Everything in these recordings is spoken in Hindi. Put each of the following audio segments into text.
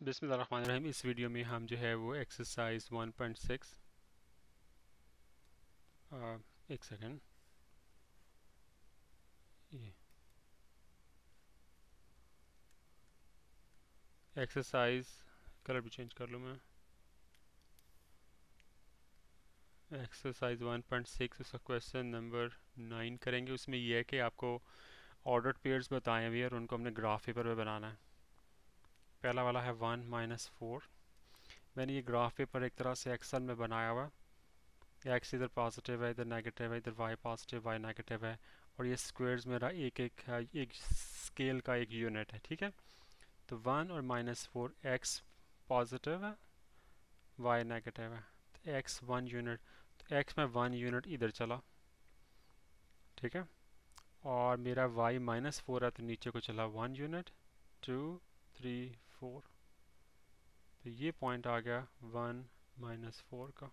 बिस्मिल्लाहिर्रहमानिर्रहीम। इस वीडियो में हम जो है वो एक्सरसाइज 1.6 एक सेकेंड, ये एक्सरसाइज कलर भी चेंज कर लूँ मैं। एक्सरसाइज 1.6 उसका क्वेश्चन नंबर 9 करेंगे। उसमें यह है कि आपको ऑर्डर्ड पेयर्स बताए हुए हैं और उनको हमने ग्राफ पेपर पे बनाना है। पहला वाला है 1 - 4। मैंने ये ग्राफ पेपर एक तरह से एक्सेल में बनाया हुआ है। एक्स इधर पॉजिटिव है, इधर नेगेटिव है, इधर वाई पॉजिटिव वाई नेगेटिव है, और ये स्क्वेयर्स मेरा एक स्केल का एक यूनिट है। ठीक है, तो 1 और -4, एक्स पॉजिटिव है, वाई नेगेटिव है, तो एक्स 1 यूनिट, तो एक्स में 1 यूनिट इधर चला। ठीक है, और मेरा वाई -4 है तो नीचे को चला 1 यूनिट, 2 3 4, तो ये पॉइंट आ गया 1 - 4 का।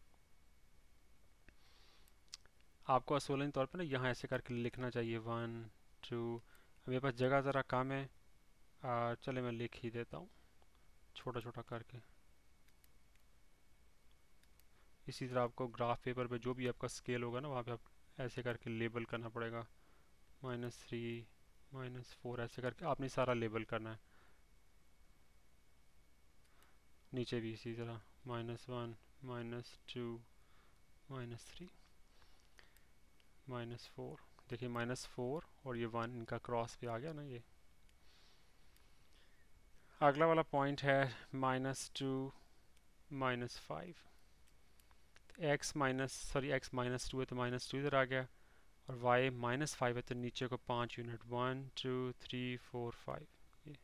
आपको असूलन तौर पर ना यहाँ ऐसे करके लिखना चाहिए 1 2। मेरे पास जगह ज़रा कम है, चले मैं लिख ही देता हूँ छोटा छोटा करके। इसी तरह आपको ग्राफ पेपर पे जो भी आपका स्केल होगा ना वहाँ पे आप ऐसे करके लेबल करना पड़ेगा। -3 -4 ऐसे करके आपने सारा लेबल करना है। नीचे भी इसी तरह -1 -2 -3 -4। देखिए -4 और ये 1 इनका क्रॉस पे आ गया ना ये। अगला वाला पॉइंट है -2 -5। x -2 है तो -2 इधर आ गया, और y -5 है तो नीचे को 5 यूनिट, 1 2 3 4 5, ये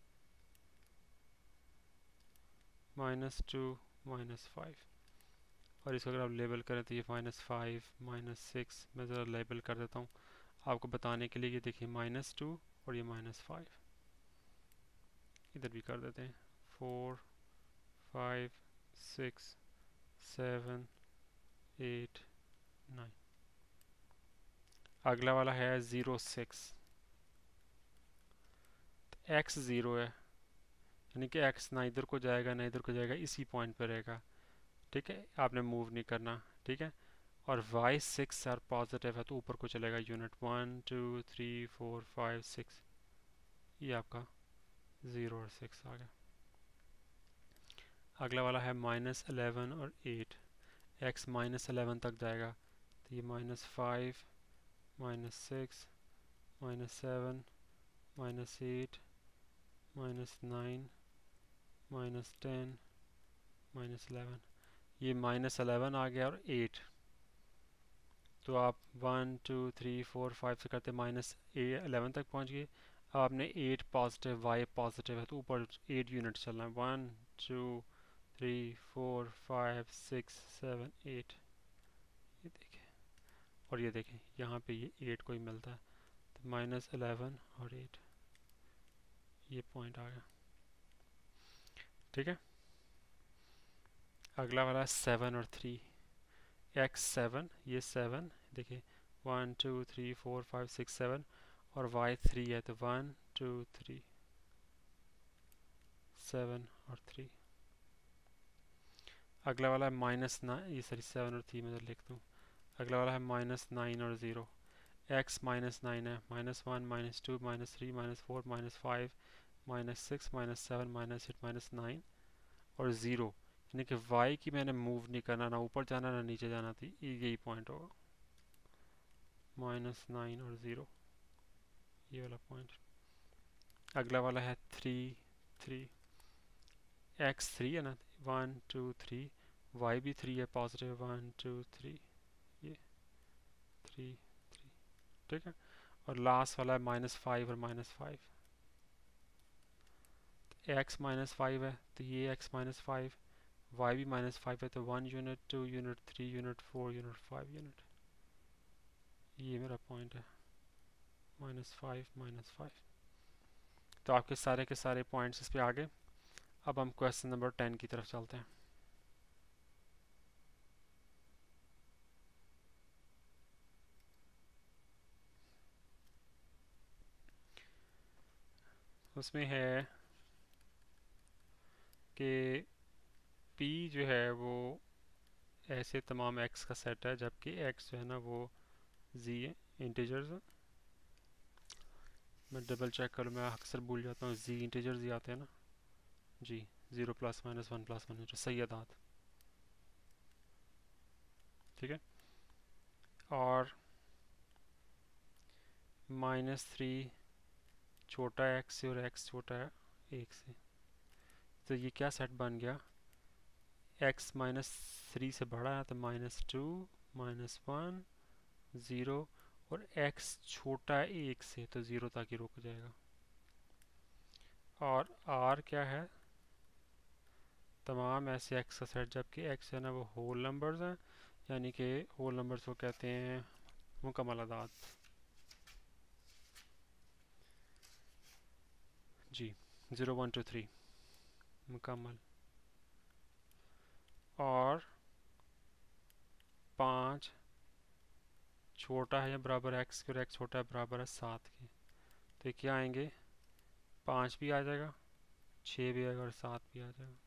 -2 -5। और इसको अगर आप लेबल करें तो ये -5 -6, मैं ज़रा लेबल कर देता हूँ आपको बताने के लिए। ये देखिए -2 और ये -5, इधर भी कर देते हैं। 4 5 6 7 8 9। अगला वाला है 0 6। x 0 है, यानी कि x ना इधर को जाएगा ना इधर को जाएगा, इसी पॉइंट पर रहेगा। ठीक है, आपने मूव नहीं करना। ठीक है, और y 6 यार पॉजिटिव है तो ऊपर को चलेगा यूनिट, 1 2 3 4 5 6, ये आपका 0 और 6 आ गया। अगला वाला है -11 और 8। x -11 तक जाएगा तो ये -5 -6 -7 -8 -9 -10 -11, ये -11 आ गया, और 8। तो आप 1 2 3 4 5 से करते -11 तक पहुंच गए। अब आपने 8 पॉजिटिव वाई पॉजिटिव है तो ऊपर 8 यूनिट चलना है, 1 2 3 4 5 6 7 8। ये देखें, और ये देखें यहाँ पे ये 8 को ही मिलता है, तो -11 और 8, ये पॉइंट आ गया। ठीक है, अगला वाला 7 और 3। x 7, ये 7 देखिए, 1 2 3 4 5 6 7, और y 3 है तो 1 2 3 7 और 3। अगला वाला है -9, ये सॉरी 7 और 3 में लिख दूँ। अगला वाला है -9 और 0। x -9 है, -1 -2 -3 -4 -5 -6 -7 -8 -9 और 0, यानी कि y की मैंने मूव नहीं करना, ना ऊपर जाना ना नीचे जाना थी, यही पॉइंट होगा, -9 और 0, ये वाला पॉइंट। अगला वाला है 3 x 3 है ना, 1 2 3, y भी 3 है पॉजिटिव, 1 2 3, ये 3 3। ठीक है, और लास्ट वाला है -5 और -5। x -5 है तो ये x -5, y भी -5 है तो 1 unit 2 unit 3 unit 4 unit 5 unit, ये मेरा पॉइंट है, -5 -5। तो आपके सारे के सारे पॉइंट्स इस पे आ गए। अब हम क्वेश्चन नंबर 10 की तरफ चलते हैं। उसमें है कि p जो है वो ऐसे तमाम x का सेट है, जबकि x जो है ना वो z है, इंटीजर्स है। मैं डबल चेक करूँ, मैं अक्सर भूल जाता हूँ, z इंटीजर्स ही आते हैं ना जी। 0 प्लस माइनस 1 प्लस 1 जो सही अदाद, ठीक है। और -3 छोटा है x से और x छोटा है 1 से, तो ये क्या सेट बन गया, x -3 से बड़ा है तो -2 -1 0, और x छोटा है 1 से तो 0 तक ही रुक जाएगा। और r क्या है, तमाम ऐसे x का सेट, जबकि x है ना वो होल नंबर्स हैं, यानी कि होल नंबर्स को कहते हैं मुकम्मल अदाद जी। 0 1 2 3 मुकम्मल। और 5 छोटा है या बराबर x के और x छोटा है बराबर है 7 के, तो ये क्या आएंगे, 5 भी आ जाएगा, 6 भी आएगा और 7 भी आ जाएगा।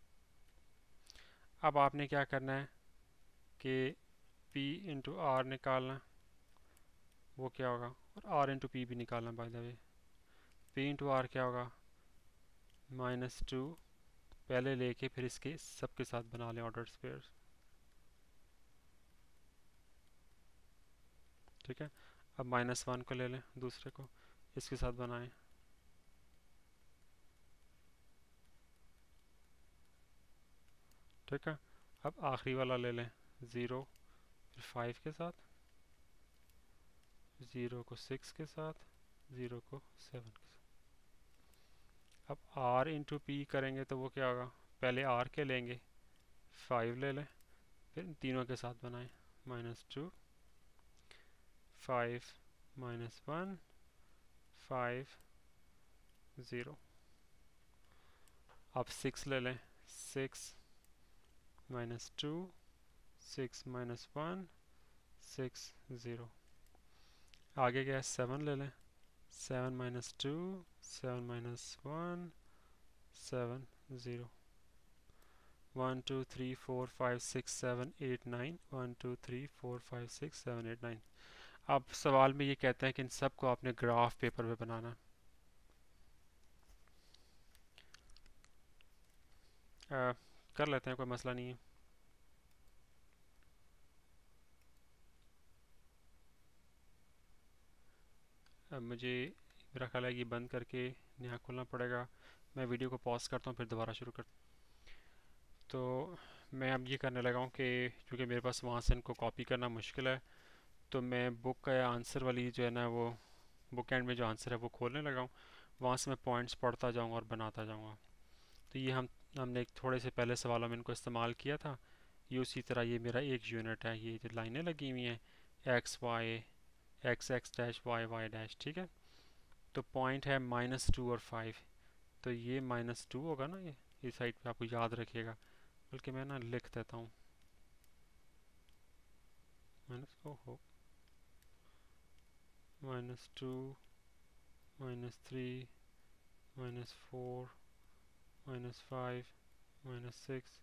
अब आपने क्या करना है कि p इंटू आर निकालना, वो क्या होगा, और r इंटू पी भी निकालना by the way. p into R क्या होगा, -2 पहले लेके फिर इसके सबके साथ बना लें ऑर्डर स्क्वायर, ठीक है। अब -1 को ले लें, दूसरे को इसके साथ बनाएं, ठीक है। अब आखिरी वाला ले लें 0, फिर 5 के साथ, 0 को 6 के साथ, 0 को 7 के साथ। अब r इंटू पी करेंगे तो वो क्या होगा, पहले r के लेंगे, 5 ले लें, फिर तीनों के साथ बनाएं, -2 5 -1 5 0। अब 6 ले लें, 6 -2 6 -1 6 0। आगे क्या है, 7 ले लें, 7 -2 7 -1 7 0। 1 2 3 4 5 6 7 8 9 1 2 3 4 5 6 7 8 9। अब सवाल में ये कहता है कि इन सब को आपने ग्राफ पेपर पे बनाना है। कर लेते हैं, कोई मसला नहीं है। अब मुझे मेरा ख्याल है कि बंद करके नया खोलना पड़ेगा। मैं वीडियो को पॉज करता हूँ, फिर दोबारा शुरू करता हूँ। तो मैं अब ये करने लगा हूँ कि क्योंकि मेरे पास वहाँ से इनको कॉपी करना मुश्किल है, तो मैं बुक का आंसर वाली जो है ना वो बुक एंड में जो आंसर है वो खोलने लगा हूँ। वहाँ से मैं पॉइंट्स पढ़ता जाऊँगा और बनाता जाऊँगा। तो ये हमने एक थोड़े से पहले सवालों में इनको इस्तेमाल किया था। ये उसी तरह ये मेरा एक यूनिट है, ये जो लाइनें लगी हुई हैं X Y X X dash Y Y dash, ठीक है। तो पॉइंट है -2 और 5, तो ये -2 होगा ना, ये साइड पे आपको याद रखिएगा, बल्कि मैं ना लिख देता हूँ ओहो -2 -3 -4 -5 -6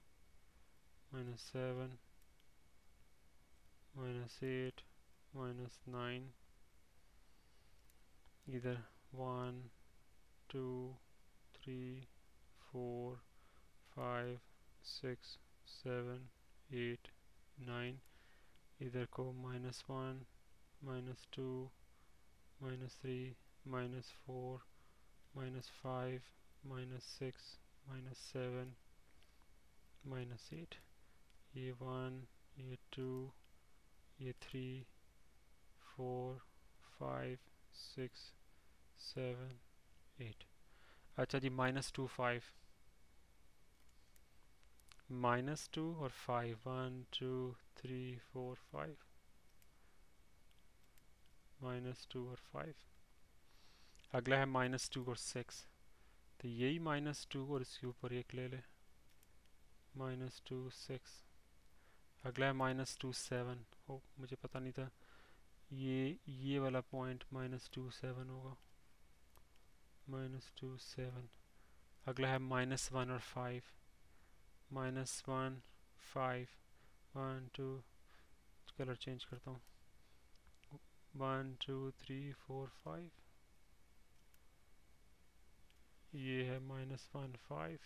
-7 -8 -9, इधर 1 2 3 4 5 6 7 8 9, इधर को -1 -2 -3 -4 -5 -6 -7 -8, ये 1 ये 2 ये 3 4 5 6 7 8। अच्छा जी, -2 5 -2 और 5 1 2 3 4 5 -2 और 5। अगला है -2 और 6, तो यही -2 और इसके ऊपर एक ले ले, -2 6। अगला है -2 7, ओ मुझे पता नहीं था, ये वाला पॉइंट -2 7 होगा, -2 7। अगला है -1 और 5, -1 5 1 2, कलर चेंज करता हूँ, 1 2 3 4 5, ये है -1 5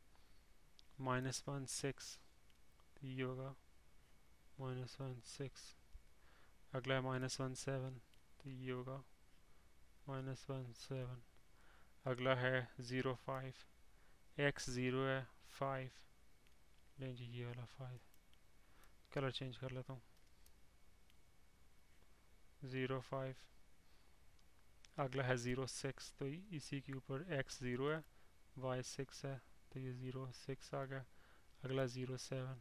-1 6, तो ये होगा -1 6। अगला है -1 7, तो ये होगा -1 7। अगला है 0 5, x 0 है 5, लें जी ये वाला 5, कलर चेंज कर लेता हूँ, 0 5। अगला है 0 6, तो इसी के ऊपर x 0 है, y 6 है, तो ये 0 6 आ गया। अगला 0 7,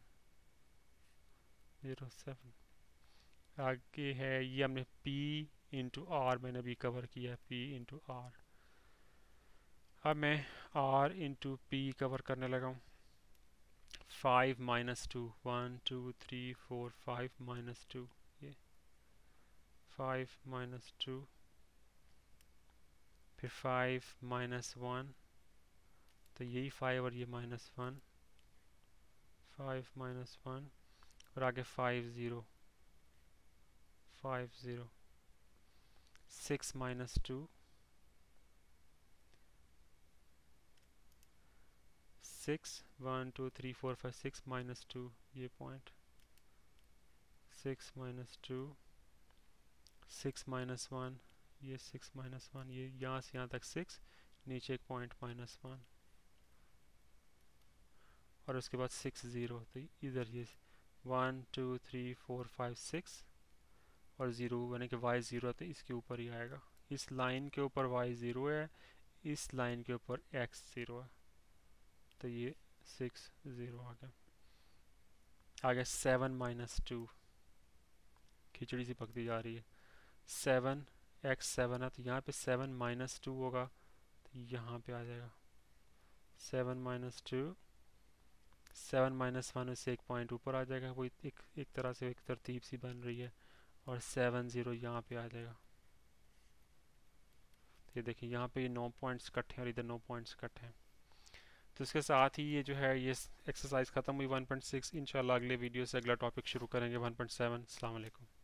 0 7। आगे है ये हमने p इंटू आर मैंने अभी कवर किया है, p इंटू आर। अब मैं r इंटू पी कवर करने लगा हूँ। 5 -2, 1 2 3 4 5 -2, ये 5 -2, फिर 5 -1, तो यही 5 और ये -1, 5 -1, और आगे 5 0 5 0, 6 -2, 6 1 2 3 4 5 6 -2, ये पॉइंट 6 -2, 6 -1, ये 6 -1, ये यहाँ से यहाँ तक 6, नीचे एक पॉइंट -1, और उसके बाद 6 0, तो इधर ये 1 2 3 4 5 6 और 0, यानी कि y 0, तो इसके ऊपर ही आएगा। इस लाइन के ऊपर y 0 है, इस लाइन के ऊपर x 0 है, तो ये 6 0 आ गया। आगे 7 -2, खिचड़ी सी पकती जा रही है। 7 x 7 है, तो यहाँ पे 7 -2 होगा, तो यहाँ पे आ जाएगा 7 -2, 7 -1 से एक पॉइंट ऊपर आ जाएगा, वो एक तरह से एक तरतीब सी बन रही है, और 7 0 यहाँ पे आ जाएगा। ये देखिए यहाँ पे ये 9 पॉइंट्स इकट्ठे हैं और इधर 9 पॉइंट्स इकट्ठे हैं। तो इसके साथ ही ये जो है ये एक्सरसाइज ख़त्म हुई 1.6। इंशाल्लाह अगले वीडियो से अगला टॉपिक शुरू करेंगे 1.7। अस्सलाम वालेकुम।